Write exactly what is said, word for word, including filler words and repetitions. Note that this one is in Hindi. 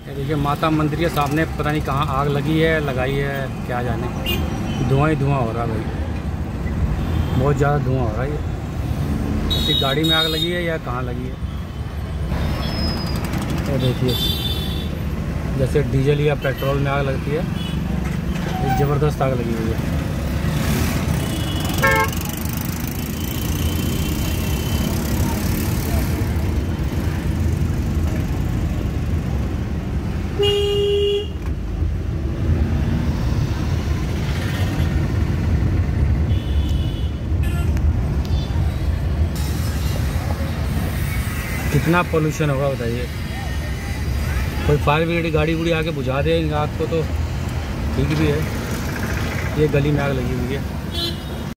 ये देखिए माता मंदिर के सामने पता नहीं कहाँ आग लगी है, लगाई है क्या जाने, धुआं ही धुआं हो रहा है भाई, बहुत ज़्यादा धुआं हो रहा है। ये किसी गाड़ी में आग लगी है या कहाँ लगी है। ये देखिए जैसे डीजल या पेट्रोल में आग लगती है, एक ज़बरदस्त आग लगी हुई है। कितना पोल्यूशन होगा बताइए। कोई फायर ब्रिगेड गाड़ी उड़ी आके बुझा दे आग को तो ठीक भी है। ये गली में आग लगी हुई है।